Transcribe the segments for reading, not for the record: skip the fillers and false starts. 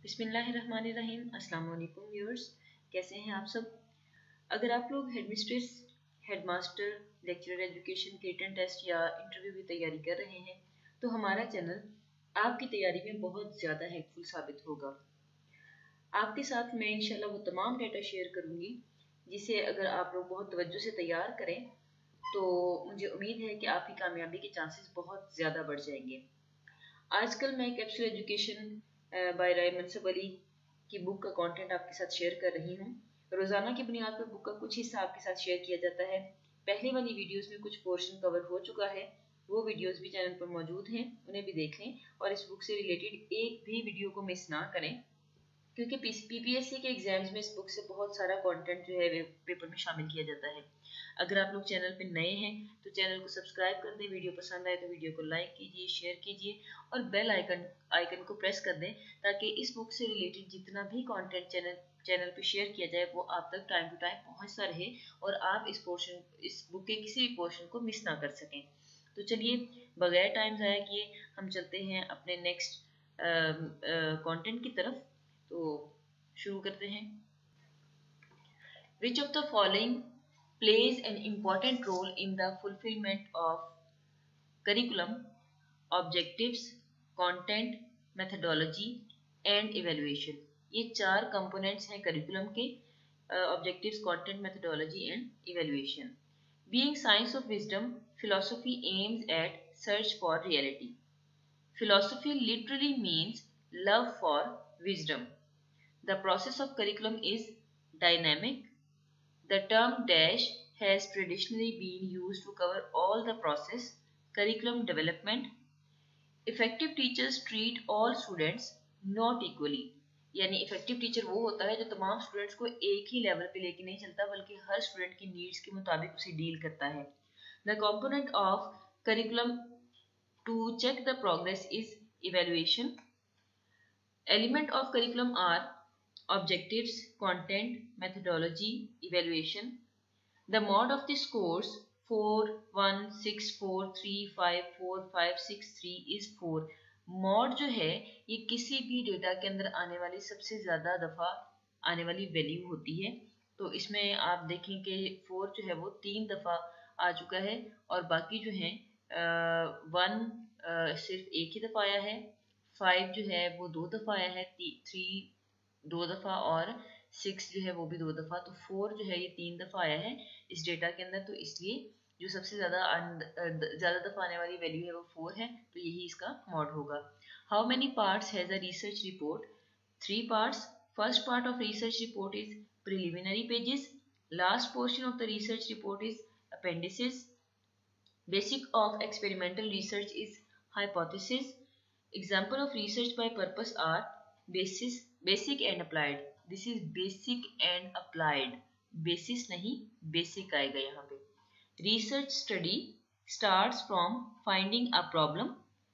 बिस्मिल्लाहिर्रहमानिर्रहीम। अस्सलाम वालेकुम व्यूअर्स, कैसे हैं आप सब। अगर आप लोग हेडमिस्ट्रेस, हेडमास्टर, लेक्चरर एजुकेशन के रिटन टेस्ट या इंटरव्यू की तैयारी कर रहे हैं तो हमारा चैनल आपकी तैयारी में बहुत ज़्यादा हेल्पफुल साबित होगा। आपके साथ मैं इंशाल्लाह वो तमाम डेटा शेयर करूँगी जिसे अगर आप लोग बहुत तवज्जो से तैयार करें तो मुझे उम्मीद है कि आपकी कामयाबी के चांसेस बहुत ज़्यादा बढ़ जाएंगे। आजकल मैं capsule education by Rai Mansab Ali की बुक का कंटेंट आपके साथ शेयर कर रही हूँ। रोज़ाना की बुनियाद पर बुक का कुछ हिस्सा आपके साथ शेयर किया जाता है। पहले वाली वीडियोस में कुछ पोर्शन कवर हो चुका है, वो वीडियोस भी चैनल पर मौजूद हैं, उन्हें भी देख लें और इस बुक से रिलेटेड एक भी वीडियो को मिस ना करें, क्योंकि पीपीएससी के एग्जाम्स में इस बुक से बहुत सारा कंटेंट जो है पेपर में शामिल किया जाता है। अगर आप लोग चैनल पे नए हैं तो चैनल को सब्सक्राइब कर दें, वीडियो पसंद आए तो वीडियो को लाइक कीजिए, शेयर कीजिए और बेल आइकन को प्रेस कर दें ताकि इस बुक से रिलेटेड जितना भी कंटेंट चैनल पे शेयर किया जाए वो आप तक टाइम टू टाइम पहुंचता रहे और आप इस बुक के किसी भी पोर्शन को मिस ना कर सकें। तो चलिए बगैर टाइम ज़ाया किए हम चलते हैं अपने नेक्स्ट कंटेंट की तरफ। तो शुरू करते हैं। Which of the following plays an important role in the fulfillment of curriculum, objectives, content, methodology and evaluation? ये चार components हैं curriculum के, objectives, content, methodology and evaluation. Being science of wisdom, philosophy aims at search for reality. Philosophy literally means love for wisdom. The process of curriculum is dynamic. The term dash has traditionally been used to cover all the process, curriculum development. Effective teachers treat all students not equally. यानी effective teacher वो होता है जो तमाम students को एक ही level पे लेके नहीं चलता बल्कि हर स्टूडेंट की नीड्स के मुताबिक उसे डील करता है। The component of curriculum to check the progress is evaluation. Element of curriculum are objectives, content, methodology, evaluation. The mode of the scores 4, 1, 6, 4, 3, 5, 4, 5, 6, 3 is 4. Mode जो है ये किसी भी डेटा के अंदर आने वाली सबसे ज़्यादा दफ़ा आने वाली वैल्यू होती है। तो इसमें आप देखें कि 4 जो है वो 3 दफ़ा आ चुका है और बाकी जो है 1 सिर्फ एक ही दफ़ा आया है, 5 जो है वो 2 दफ़ा आया है, 3 2 दफ़ा और 6 जो है वो भी 2 दफ़ा। तो 4 जो है ये 3 दफ़ा आया है इस डेटा के अंदर, तो इसलिए जो सबसे ज़्यादा दफ़ा आने वाली वैल्यू है वो 4 है, तो यही इसका मॉड होगा। How many parts has a research report? 3 parts. First part of research report is preliminary pages. Last portion of the research report is appendices. Basic of experimental research is hypothesis. Example of research by purpose are basic and applied. This is basic and applied. Basis नहीं basic आएगा यहाँ पे. Research study starts from finding a problem.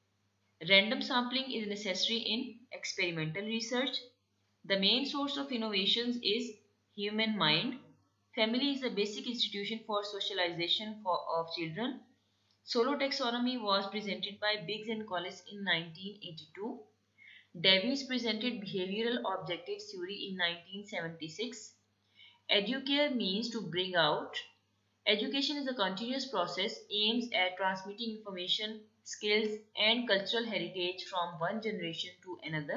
Random sampling is necessary in experimental research. The main source of innovations is human mind. Family is the basic institution for socialization of children. Solo taxonomy was presented by Biggs and Collis in 1982. Davies presented behavioral objectives theory in 1976. Educare means to bring out. Education is a continuous process aims at transmitting information, skills and cultural heritage from one generation to another.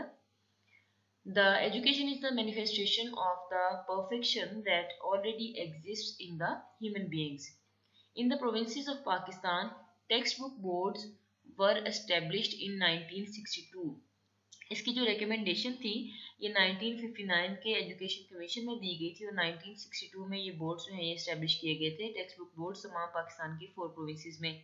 The education is the manifestation of the perfection that already exists in the human beings. In the provinces of Pakistan, textbook boards were established in 1962. इसकी जो recommendation थी ये 1959 के education commission में दी गई थी और 1962 में ये बोर्ड्स जो हैं ये एस्टेब्लिश किए गए थे, टेक्स्ट बुक बोर्ड्स तमाम पाकिस्तान की 4 प्रोविंसेस में।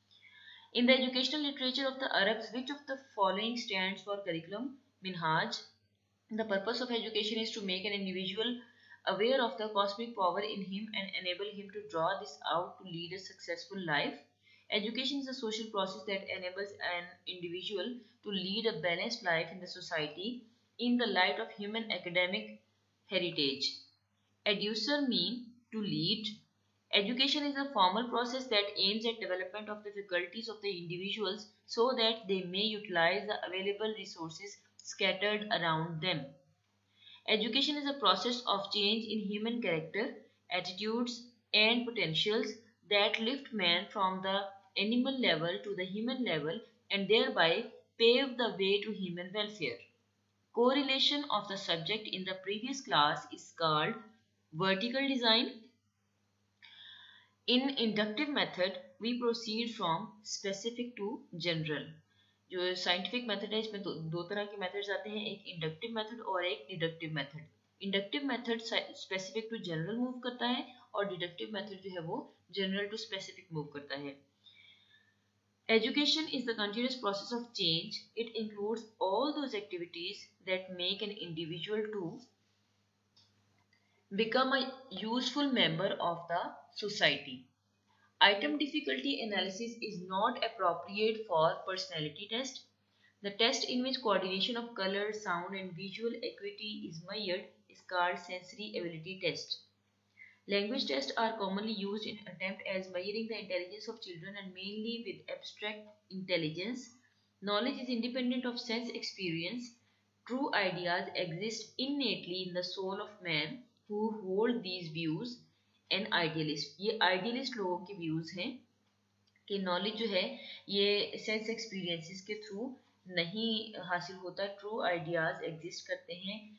In the educational literature of the Arabs, which of the following stands for curriculum? Minhaj. The purpose of education is to make an individual aware of the cosmic power in him and enable him to draw this out to lead a successful life. Education is a social process that enables an individual to lead a balanced life in the society in the light of human academic heritage. Educer mean to lead. Education is a formal process that aims at development of the faculties of the individuals so that they may utilize the available resources scattered around them. Education is a process of change in human character, attitudes, and potentials that lift man from the animal level to the human level and thereby pave the way to human welfare. Correlation of the subject in the previous class is called vertical design. In inductive method, we proceed from specific to general. जो scientific method है इसमें दो तरह के methods आते हैं, एक inductive method और एक deductive method. Inductive method specific to general move करता है और डिडक्टिव मेथड जो है वो जनरल टू स्पेसिफिक मूव करता है. Education is the continuous process of change. It includes all those activities that make an individual to become a useful member of the society. Item difficulty analysis is not appropriate for personality test. The test in which coordination of color, sound and visual acuity is measured is called sensory ability test. Language tests are commonly used in attempt as measuring the intelligence of children and mainly with abstract intelligence. Knowledge is independent of sense experience. True ideas exist innately in the soul of man who hold these views. An idealist, ये idealist लोगों के views हैं कि knowledge जो है ये sense experiences के through नहीं हासिल होता. ट्रू आइडियाज एग्जिस्ट करते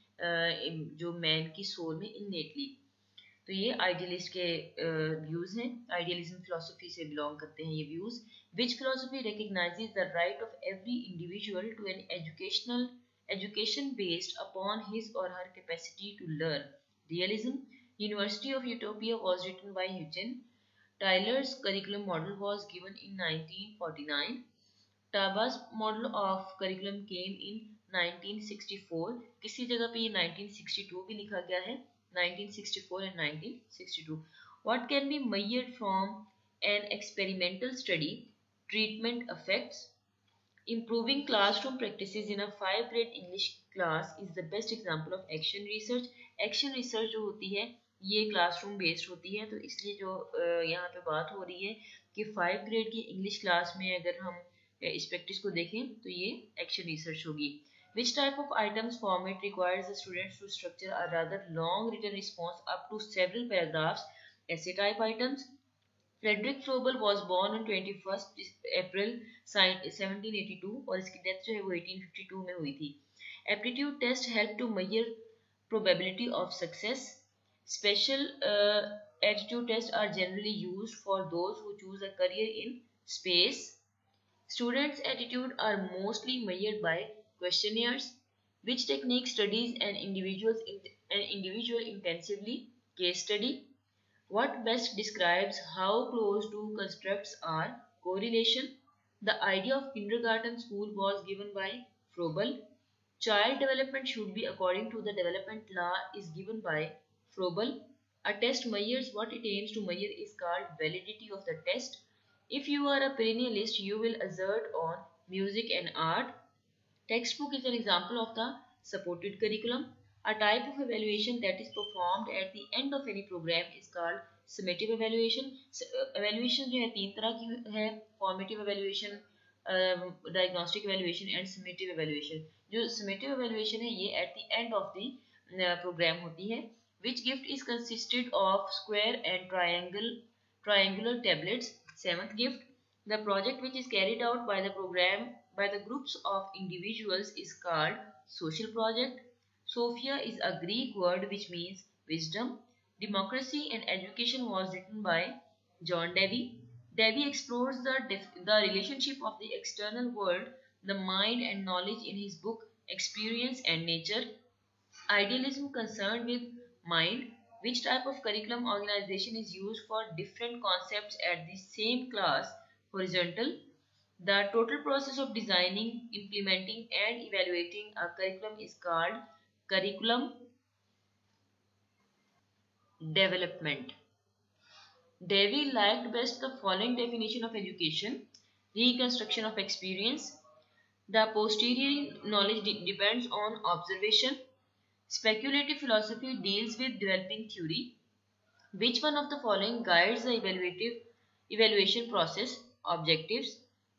हैं जो मैन की सोल में इननेटली. तो ये आइडियलिस्ट के व्यूज हैं. आइडियलिज्म फिलोसफी से बिलोंग करते हैं ये views. Which philosophy recognizes the right of every individual to an education based upon his or her capacity to learn. Realism. University of Utopia was written by Eugen. Tyler's curriculum model was given in 1949. Taba's model of curriculum came in 1964. किसी जगह पे ये 1962 भी लिखा गया है. 1964 and 1962. What can be measured from an experimental study? Treatment effects. Improving classroom practices in a 5th grade English class is the best example of action research. Action research जो होती है ये क्लासरूम बेस्ड होती है, तो इसलिए जो यहाँ पे बात हो रही है कि 5th ग्रेड की इंग्लिश क्लास में अगर हम इस प्रैक्टिस को देखें तो ये एक्शन रिसर्च होगी. Which type of items format requires the students to structure a rather long written response up to several paragraphs? Essay type items. Frederick Froebel was born on 21st April 1782 और इसकी death जो है वो 1852 में हुई थी. Aptitude test help to measure probability of success. Special aptitude tests are generally used for those who choose a career in space. Students' attitude are mostly measured by questionnaires. Which technique studies an individual intensively? Case study. What best describes how close two constructs are? Correlation. The idea of kindergarten school was given by Froebel. Child development should be according to the development law is given by Froebel. A test measures what it aims to measure is called validity of the test. If you are a perennialist, you will assert on music and art. Textbook is an example of the supported curriculum. A type of evaluation that is performed at the end of any program is called summative evaluation. Evaluation जो है तीन तरह की है, formative evaluation, diagnostic evaluation and summative evaluation. जो summative evaluation है ये at the end of the program होती है. Which gift is consisted of square and triangular tablets? 7th gift. The project which is carried out by the program by the groups of individuals is called social project. Sophia is a Greek word which means wisdom. Democracy and Education was written by John Dewey. Dewey explores the relationship of the external world, the mind and knowledge in his book Experience and Nature. Idealism concerned with mind. Which type of curriculum organization is used for different concepts at the same class? Horizontal. The total process of designing, implementing and evaluating a curriculum is called curriculum development. Davy liked best the following definition of education: reconstruction of experience. The posterior knowledge depends on observation. Speculative philosophy deals with developing theory. Which one of the following guides the evaluation process? Objectives.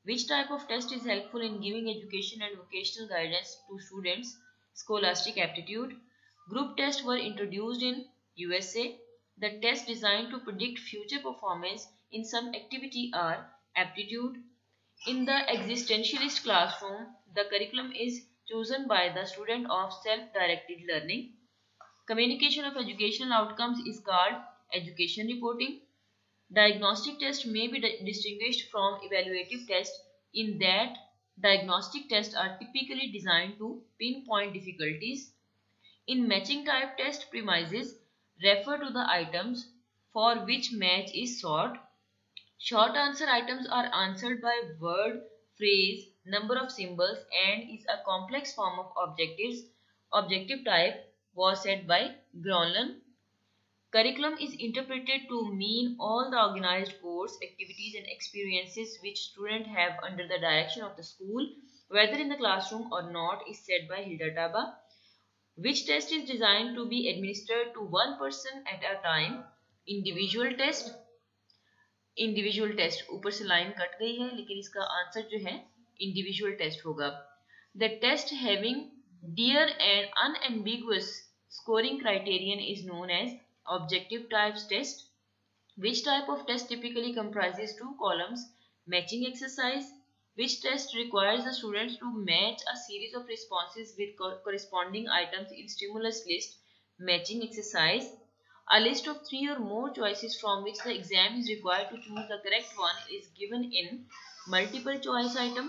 Which type of test is helpful in giving education and vocational guidance to students? Scholastic aptitude. Group tests were introduced in USA. The tests designed to predict future performance in some activity are aptitude. In the existentialist classroom, the curriculum is chosen by the student of self-directed learning. Communication of educational outcomes is called education reporting. Diagnostic tests may be distinguished from evaluative tests in that diagnostic tests are typically designed to pinpoint difficulties. In matching type test premises, refer to the items for which match is sought. Short answer items are answered by word, phrase, number of symbols and is a complex form of objectives. Objective type was set by Gronlund. Curriculum is interpreted to mean all the organized course, activities and experiences which students have under the direction of the school, whether in the classroom or not, is said by Hilda Taba. Which test is designed to be administered to one person at a time? Individual test. Individual test ऊपर से line cut गई है लेकिन इसका answer जो है individual test होगा the test having dear and unambiguous scoring criterion is known as objective types test which type of test typically comprises two columns matching exercise which test requires the students to match a series of responses with corresponding items in stimulus list matching exercise. A list of 3 or more choices from which the exam is required to choose the correct one is given in multiple choice item.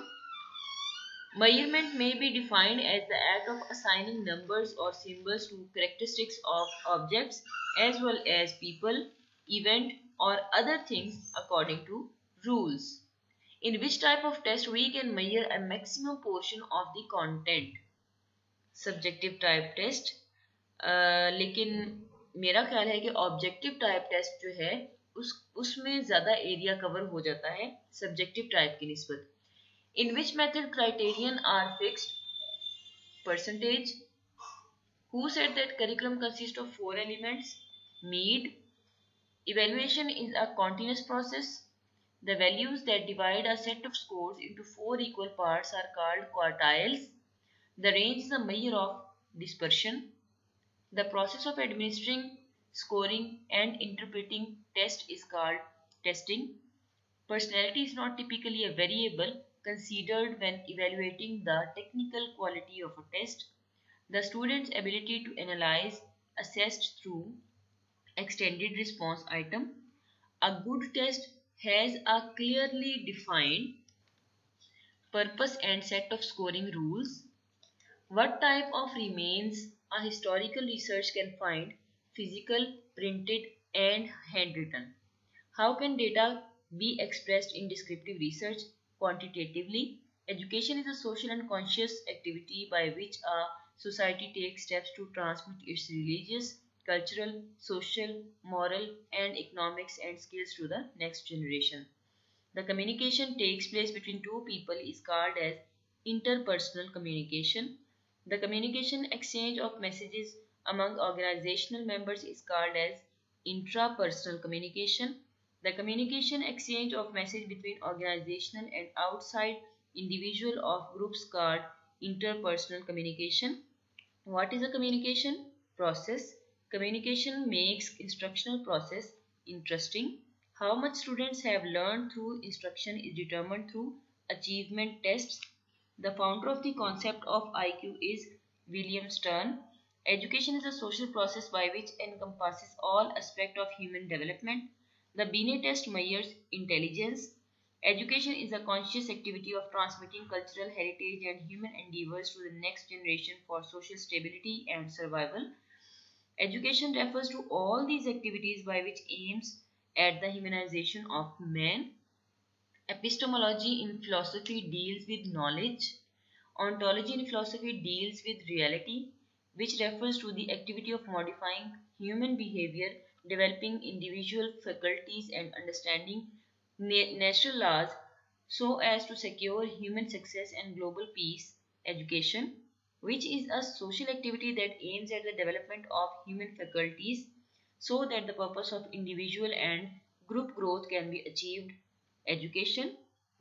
Measurement may be defined as the act of assigning numbers or symbols to characteristics of objects as well as people, event or other things according to rules. In which type of test we can measure a maximum portion of the content? Subjective type test. लेकिन मेरा ख्याल है कि objective type taste जो है उसमें ज़्यादा area cover हो जाता है सब्जेक्टिव टाइप की निस्बत. In which method criterion are fixed? Percentage. Who said that curriculum consists of 4 elements? Mead. Evaluation is a continuous process. The values that divide a set of scores into 4 equal parts are called quartiles. The range is a measure of dispersion. The process of administering, scoring and interpreting test is called testing. Personality is not typically a variable considered when evaluating the technical quality of a test. The student's ability to analyze assessed through extended response item. A good test has a clearly defined purpose and set of scoring rules. What type of remains a historical research can find? Physical, printed and handwritten. How can data be expressed in descriptive research? Quantitatively. Education is a social and conscious activity by which a society takes steps to transmit its religious, cultural, social, moral and economics and skills to the next generation. The communication takes place between two people is called as interpersonal communication. The communication exchange of messages among organizational members is called as intrapersonal communication. The communication exchange of message between organizational and outside individual of groups called interpersonal communication. What is a communication process? Communication makes instructional process interesting. How much students have learned through instruction is determined through achievement tests. The founder of the concept of IQ is William Stern. Education is a social process by which encompasses all aspects of human development. The Binet test measures intelligence. Education is a conscious activity of transmitting cultural heritage and human endeavors to the next generation for social stability and survival. Education refers to all these activities by which aims at the humanization of man. Epistemology in philosophy deals with knowledge. Ontology in philosophy deals with reality, which refers to the activity of modifying human behavior, developing individual faculties and understanding natural laws so as to secure human success and global peace. Education, which is a social activity that aims at the development of human faculties so that the purpose of individual and group growth can be achieved. Education,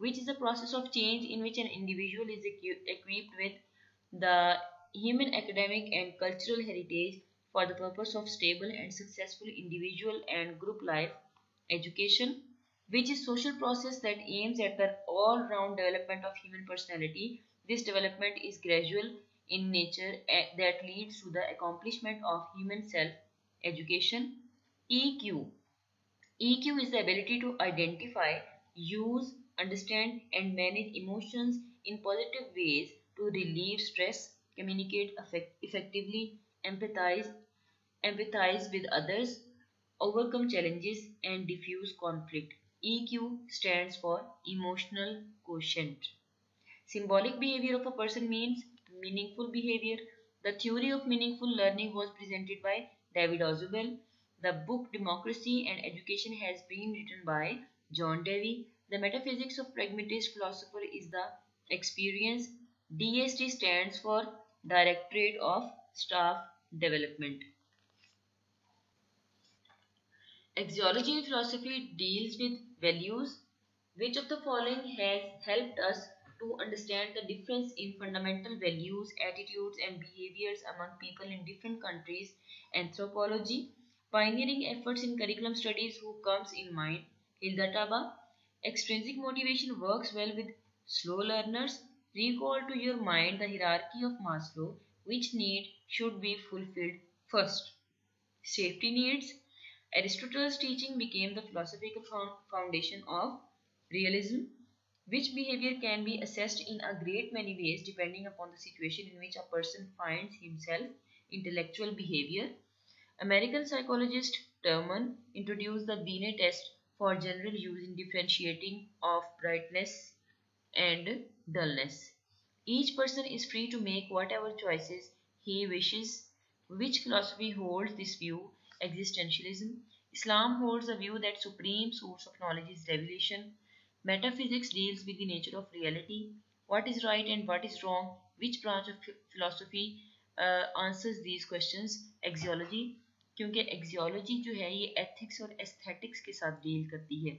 which is a process of change in which an individual is equipped with the human academic and cultural heritage for the purpose of stable and successful individual and group life. Education, which is social process that aims at the all-round development of human personality. This development is gradual in nature that leads to the accomplishment of human self-education. EQ. EQ is the ability to identify, use, understand, and manage emotions in positive ways to relieve stress, communicate effectively, empathize, empathize with others, overcome challenges, and diffuse conflict. EQ stands for emotional quotient. Symbolic behavior of a person means meaningful behavior. The theory of meaningful learning was presented by David Ausubel. The book Democracy and Education has been written by John Dewey. The metaphysics of pragmatist philosopher is the experience. DST stands for Directorate of Staff Development. Axiology in philosophy deals with values. Which of the following has helped us to understand the difference in fundamental values, attitudes, and behaviors among people in different countries? Anthropology. Pioneering efforts in curriculum studies. Who comes in mind? Hilda Taba. Extrinsic motivation works well with slow learners. Recall to your mind the hierarchy of Maslow. Which need should be fulfilled first? Safety needs. Aristotle's teaching became the philosophical foundation of realism, which behavior can be assessed in a great many ways depending upon the situation in which a person finds himself. Intellectual behavior. American psychologist Terman introduced the Binet test for general use in differentiating of brightness and dullness. Each person is free to make whatever choices he wishes. Which philosophy holds this view? Existentialism. Islam holds the view that supreme source of knowledge is revelation. Metaphysics deals with the nature of reality. What is right and what is wrong? Which branch of philosophy answers these questions? Axiology, क्योंकि axiology जो है ये ethics और aesthetics के साथ deal करती है.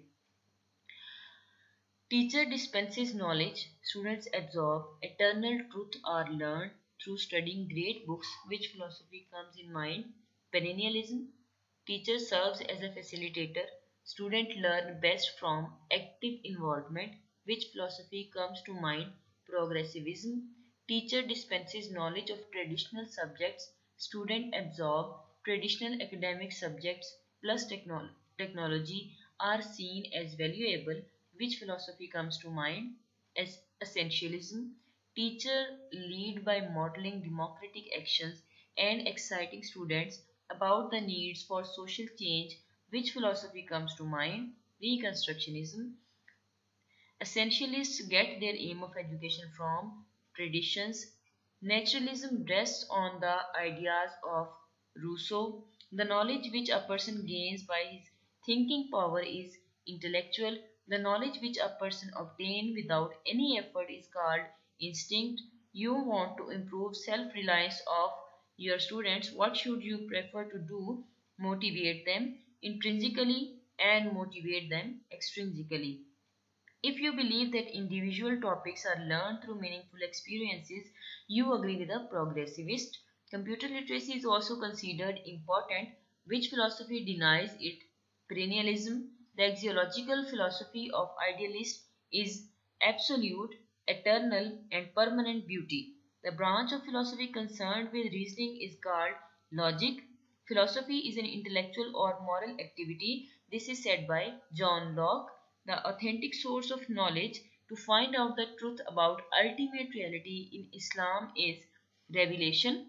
Teacher dispenses knowledge, students absorb, eternal truth are learned through studying great books. Which philosophy comes in mind? Perennialism. Teacher serves as a facilitator, students learn best from active involvement. Which philosophy comes to mind? Progressivism. Teacher dispenses knowledge of traditional subjects, students absorb traditional academic subjects plus technology are seen as valuable. Which philosophy comes to mind? As essentialism. Teacher lead by modeling democratic actions and exciting students about the needs for social change. Which philosophy comes to mind? Reconstructionism. Essentialists get their aim of education from traditions. Naturalism rests on the ideas of Rousseau. The knowledge which a person gains by his thinking power is intellectual. The knowledge which a person obtains without any effort is called instinct. You want to improve self-reliance of your students. What should you prefer to do? Motivate them intrinsically and motivate them extrinsically. If you believe that individual topics are learned through meaningful experiences, you agree with a progressivist. Computer literacy is also considered important. Which philosophy denies it? Perennialism. The axiological philosophy of idealists is absolute, eternal, and permanent beauty. The branch of philosophy concerned with reasoning is called logic. Philosophy is an intellectual or moral activity. This is said by John Locke. The authentic source of knowledge to find out the truth about ultimate reality in Islam is revelation.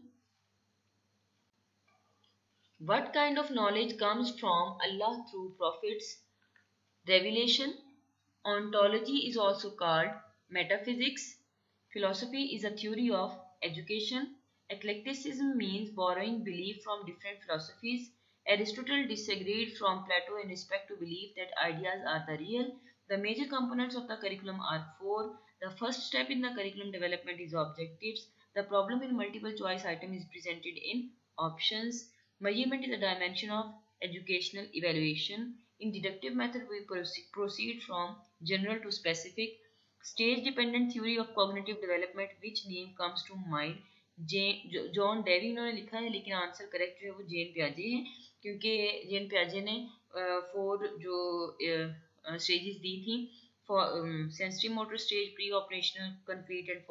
What kind of knowledge comes from Allah through prophets? Revelation. Ontology is also called metaphysics. Philosophy is a theory of education. Eclecticism means borrowing belief from different philosophies. Aristotle disagreed from Plato in respect to belief that ideas are the real. The major components of the curriculum are four. The first step in the curriculum development is objectives. The problem in multiple choice item is presented in options. Measurement is a dimension of educational evaluation. In deductive method, we proceed from general to specific. Stage dependent theory of cognitive development, which name comes to mind? John Dewey इन्होंने लिखा है, लेकिन answer correct जो है वो जेन प्याजे है, क्योंकि जेन प्याजे ने 4 जो स्टेजेस दी थी, sensory motor stage, pre operational, concrete and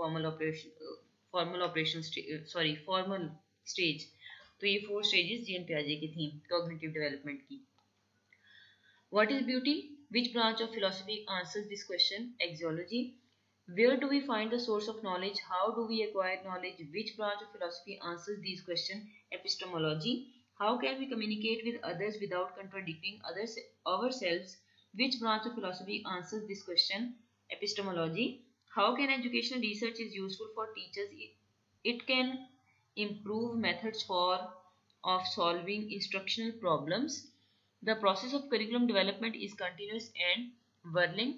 formal stage. तो ये 4 स्टेजेस जेन प्याजे की थी कॉग्निटिव डेवलपमेंट की। What is beauty? Which branch of philosophy answers this question? Axiology. Where do we find the source of knowledge? How do we acquire knowledge? Which branch of philosophy answers these questions? Epistemology. How can we communicate with others without contradicting ourselves? Which branch of philosophy answers this question? Epistemology. How can educational research is useful for teachers? It can improve methods of solving instructional problems. The process of curriculum development is continuous and whirling.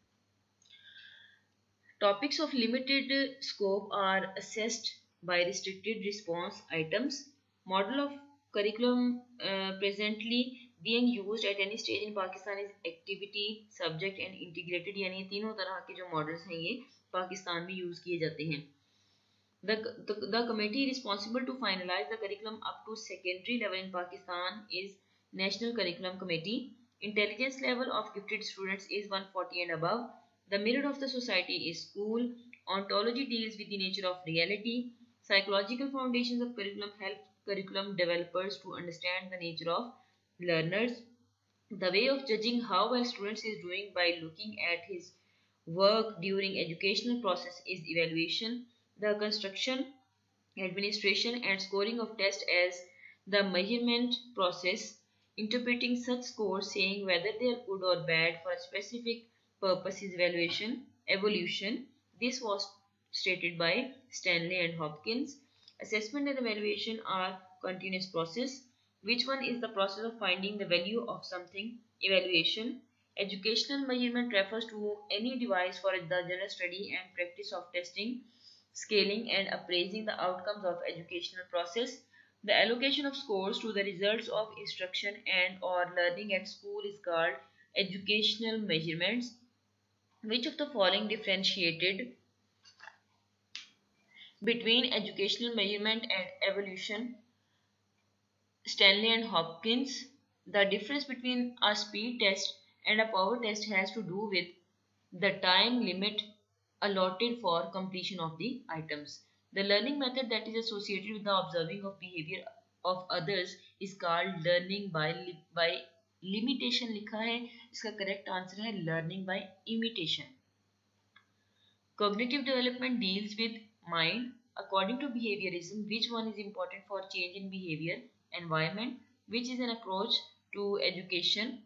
Topics of limited scope are assessed by restricted response items. Model of curriculum presently being used at any stage in Pakistan is activity, subject and integrated, यानी तीनों तरह के जो models हैं ये पाकिस्तान में use किए जाते हैं। The committee responsible to finalize the curriculum up to secondary level in Pakistan is National Curriculum Committee. Intelligence level of gifted students is 140 and above. The mirror of the society is school. Ontology deals with the nature of reality. Psychological foundations of curriculum help curriculum developers to understand the nature of learners. The way of judging how well students is doing by looking at his work during educational process is evaluation. The construction, administration and scoring of tests as the measurement process. Interpreting such scores, saying whether they are good or bad for a specific purpose is evolution. This was stated by Stanley and Hopkins. Assessment and evaluation are continuous process. Which one is the process of finding the value of something? Evaluation. Educational measurement refers to any device for the general study and practice of testing, scaling and appraising the outcomes of educational process. The allocation of scores to the results of instruction and or learning at school is called educational measurements. Which of the following differentiated between educational measurement and evolution? Stanley and Hopkins. The difference between a speed test and a power test has to do with the time limit allotted for completion of the items. The learning method that is associated with the observing of behavior of others is called learning by limitation लिखा है, इसका correct answer है learning by imitation. Cognitive development deals with mind. According to behaviorism, which one is important for change in behavior? Environment. Which is an approach to education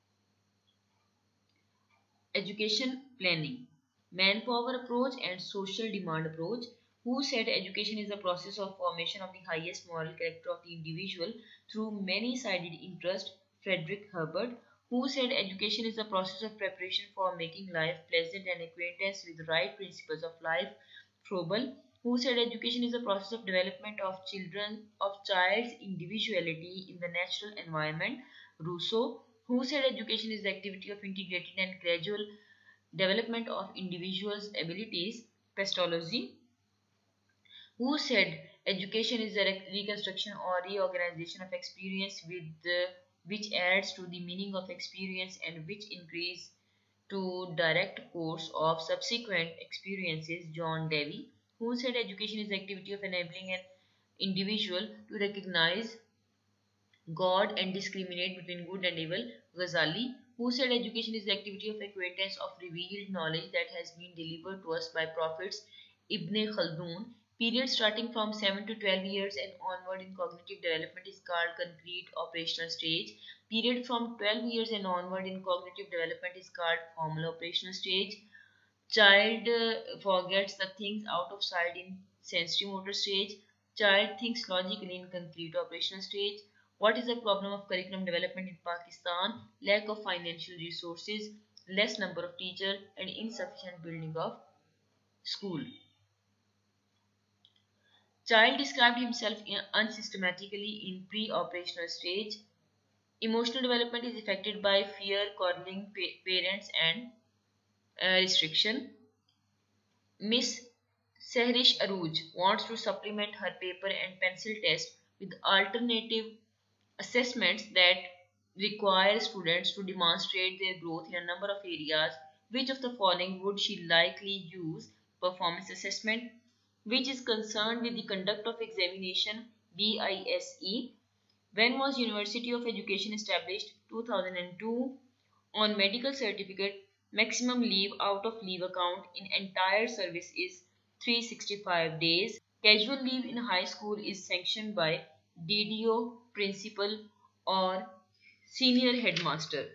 planning? Manpower approach and social demand approach. Who said education is the process of formation of the highest moral character of the individual through many-sided interest? Frederick Herbert. Who said education is the process of preparation for making life pleasant and acquaintance with the right principles of life? Froebel. Who said education is the process of development of child's individuality in the natural environment? Rousseau. Who said education is the activity of integrated and gradual development of individuals' abilities? Pestalozzi. Who said education is a reconstruction or reorganization of experience which adds to the meaning of experience and which increase to direct course of subsequent experiences? John Dewey. Who said education is the activity of enabling an individual to recognize God and discriminate between good and evil? Ghazali. Who said education is the activity of acquaintance of revealed knowledge that has been delivered to us by prophets? Ibn Khaldun. Period starting from 7 to 12 years and onward in cognitive development is called concrete operational stage. Period from 12 years and onward in cognitive development is called formal operational stage. Child forgets the things out of sight in sensory motor stage. Child thinks logically in concrete operational stage. What is the problem of curriculum development in Pakistan? Lack of financial resources, less number of teachers, and insufficient building of school. Child described himself unsystematically in pre-operational stage. Emotional development is affected by fear, coddling, parents, and restriction. Miss Sehrish Aruj wants to supplement her paper and pencil test with alternative assessments that require students to demonstrate their growth in a number of areas. Which of the following would she likely use? Performance assessment, which is concerned with the conduct of examination, BISE. When was University of Education established? 2002. On medical certificate, maximum leave out of leave account in entire service is 365 days. Casual leave in high school is sanctioned by DDO, principal, or senior headmaster.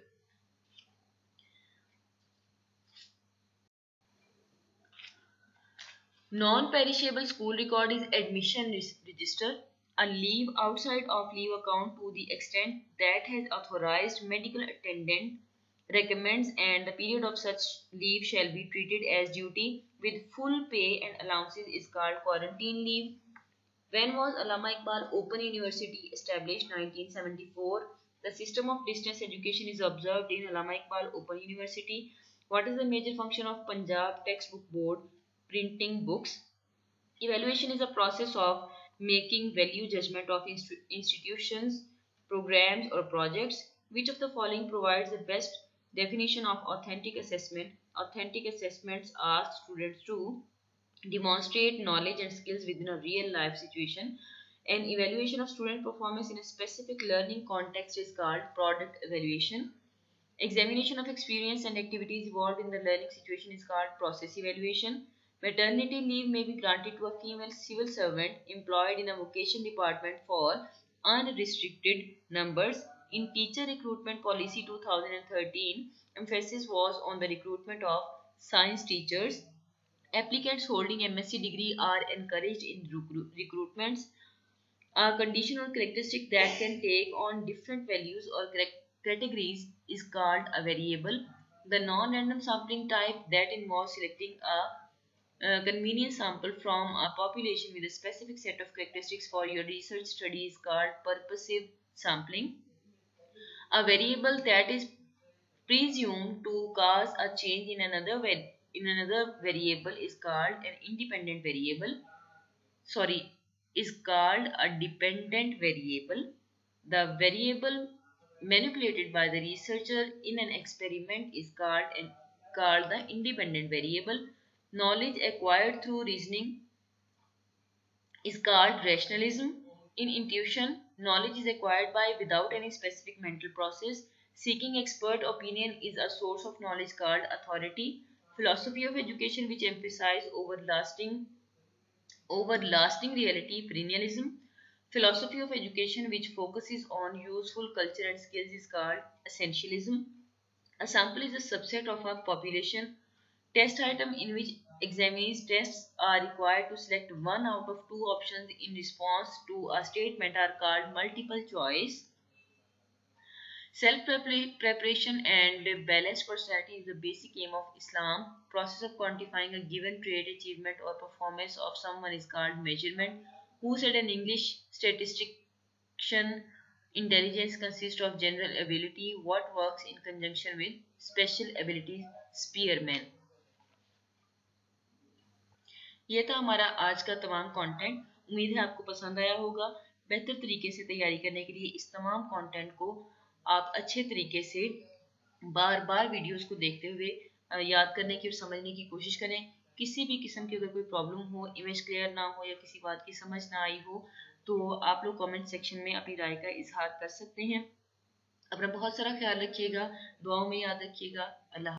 Non-perishable school record is admission register, a leave outside of leave account to the extent that has authorized medical attendant recommends, and the period of such leave shall be treated as duty with full pay and allowances is called quarantine leave. When was Allama Iqbal Open University established? 1974. The system of distance education is observed in Allama Iqbal Open University. What is the major function of Punjab Textbook Board? Printing books. Evaluation is a process of making value judgment of institutions, programs, or projects. Which of the following provides the best definition of authentic assessment? Authentic assessments ask students to demonstrate knowledge and skills within a real life situation. An evaluation of student performance in a specific learning context is called product evaluation. Examination of experience and activities involved in the learning situation is called process evaluation. Maternity leave may be granted to a female civil servant employed in a vocation department for unrestricted numbers. In teacher recruitment policy 2013, emphasis was on the recruitment of science teachers. Applicants holding MSc degree are encouraged in recruitments. A condition or characteristic that can take on different values or categories is called a variable. The non-random sampling type that involves selecting a convenient sample from a population with a specific set of characteristics for your research study is called purposive sampling. A variable that is presumed to cause a change in another variable is called an independent variable. Sorry, is called a dependent variable. The variable manipulated by the researcher in an experiment is called the independent variable. Knowledge acquired through reasoning is called rationalism. In intuition, knowledge is acquired by without any specific mental process. Seeking expert opinion is a source of knowledge called authority. Philosophy of education which emphasizes overlasting reality, perennialism. Philosophy of education which focuses on useful culture and skills is called essentialism. A sample is a subset of a population. Test item in which examinees tests are required to select one out of two options in response to a statement are called multiple choice. Self-preparation and balanced personality is the basic aim of Islam. Process of quantifying a given trait, achievement, or performance of someone is called measurement. Who said an English statistician intelligence consists of general ability? What works in conjunction with special abilities? Spearman. यह था हमारा आज का तमाम content. उम्मीद है आपको पसंद आया होगा। बेहतर तरीके से तैयारी करने के लिए इस तमाम कंटेंट को आप अच्छे तरीके से बार बार वीडियोस को देखते हुए याद करने की और समझने की कोशिश करें। किसी भी किस्म की अगर कोई प्रॉब्लम हो, इमेज क्लियर ना हो या किसी बात की समझ ना आई हो तो आप लोग कमेंट सेक्शन में अपनी राय का इजहार कर सकते हैं। अपना बहुत सारा ख्याल रखिएगा, दुआओं में याद रखिएगा। अल्लाह।